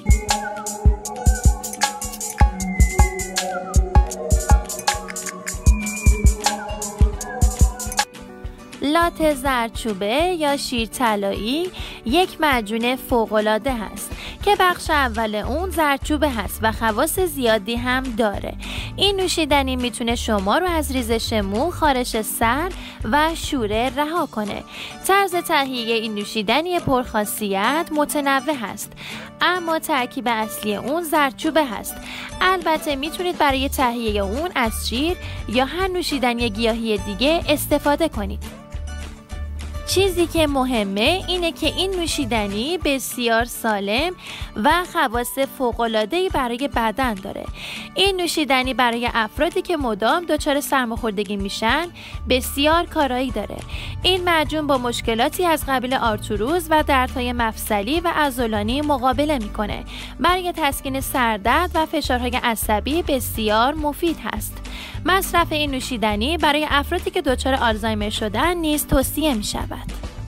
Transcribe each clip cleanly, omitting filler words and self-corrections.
لات زردچوبه یا شیر طلایی یک معجون فوق‌العاده هست که بخش اول اون زردچوبه هست و خواص زیادی هم داره. این نوشیدنی میتونه شما رو از ریزش مو، خارش سر و شوره رها کنه. طرز تهیه این نوشیدنی پرخاصیت متنوع هست، اما ترکیب اصلی اون زردچوبه هست. البته میتونید برای تهیه اون از شیر یا هر نوشیدنی گیاهی دیگه استفاده کنید. چیزی که مهمه اینه که این نوشیدنی بسیار سالم و خواص فوق‌العاده‌ای برای بدن داره. این نوشیدنی برای افرادی که مدام دچار سرماخوردگی میشن بسیار کارایی داره. این معجون با مشکلاتی از قبیل آرتروز و دردهای مفصلی و عضلانی مقابله میکنه. برای تسکین سردرد و فشارهای عصبی بسیار مفید هست. مصرف این نوشیدنی برای افرادی که دچار آلزایمر شدن نیز توصیه می شود.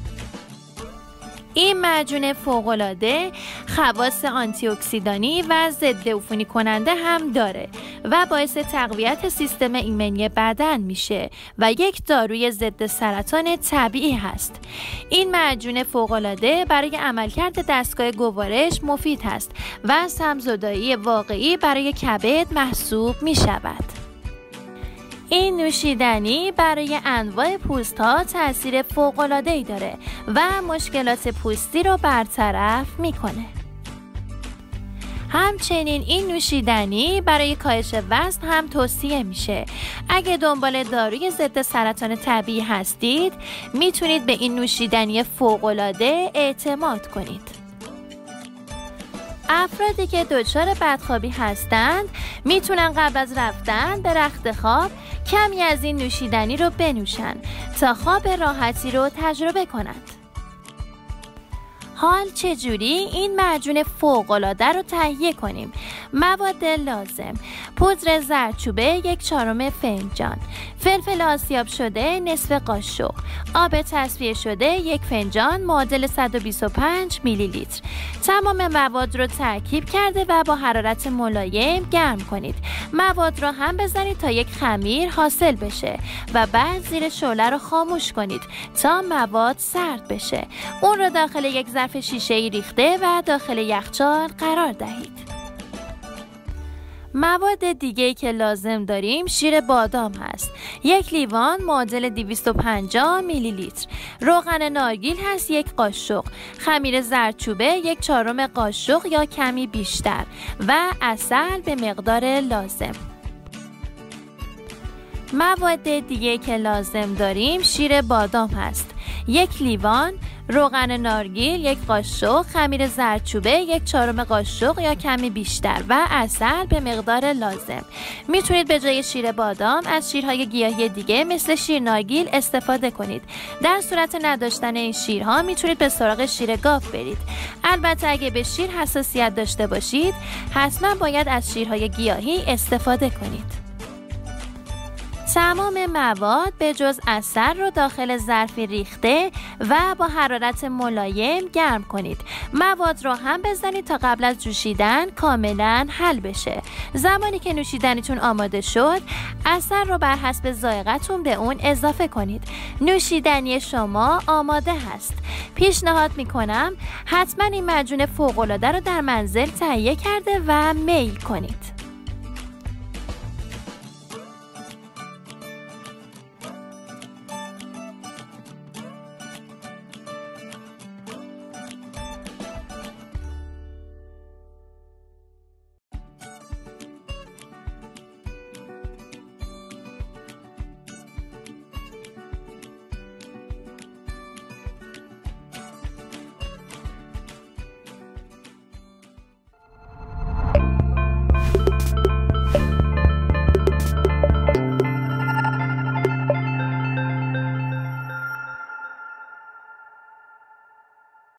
این معجون فوق‌العاده خواص آنتی اکسیدانی و ضد عفونی کننده هم داره و باعث تقویت سیستم ایمنی بدن میشه و یک داروی ضد سرطان طبیعی هست. این معجون فوق‌العاده برای عملکرد دستگاه گوارش مفید هست و سم‌زدایی واقعی برای کبد محسوب می شود. این نوشیدنی برای انواع پوست ها تاثیر فوق‌العاده‌ای داره و مشکلات پوستی رو برطرف میکنه. همچنین این نوشیدنی برای کاهش وزن هم توصیه میشه. اگه دنبال داروی ضد سرطان طبیعی هستید، میتونید به این نوشیدنی فوق‌العاده اعتماد کنید. افرادی که دچار بدخوابی هستند میتونن قبل از رفتن به رخت خواب کمی از این نوشیدنی رو بنوشن تا خواب راحتی رو تجربه کنند. حال چجوری این معجون فوق‌العاده رو تهیه کنیم؟ مواد لازم: پودر زردچوبه 1/4 فنجان، فلفل آسیاب شده نصف قاشق، آب تصفیه شده 1 فنجان معادل 125 میلی لیتر. تمام مواد رو ترکیب کرده و با حرارت ملایم گرم کنید. مواد رو هم بزنید تا یک خمیر حاصل بشه و بعد زیر شعله رو خاموش کنید تا مواد سرد بشه. اون رو داخل یک ظرف شیشه‌ای ریخته و داخل یخچال قرار دهید. مواد دیگه‌ای که لازم داریم شیر بادام هست. 1 لیوان معادل 250 میلی لیتر. روغن نارگیل هست 1 قاشق. خمیر زردچوبه 1/4 قاشق یا کمی بیشتر و عسل به مقدار لازم. مواد دیگه که لازم داریم شیر بادام هست. 1 لیوان، روغن نارگیل 1 قاشق، خمیر زردچوبه 1/4 قاشق یا کمی بیشتر و عسل به مقدار لازم. میتونید به جای شیر بادام از شیرهای گیاهی دیگه مثل شیر نارگیل استفاده کنید. در صورت نداشتن این شیرها میتونید به سراغ شیر گاو برید. البته اگه به شیر حساسیت داشته باشید حتما باید از شیرهای گیاهی استفاده کنید. تمام مواد به جز عسل رو داخل ظرفی ریخته و با حرارت ملایم گرم کنید. مواد رو هم بزنید تا قبل از جوشیدن کاملا حل بشه. زمانی که نوشیدنیتون آماده شد، عسل رو بر حسب ذائقه‌تون به اون اضافه کنید. نوشیدنی شما آماده هست. پیشنهاد میکنم حتما این معجون فوق‌العاده رو در منزل تهیه کرده و میل کنید.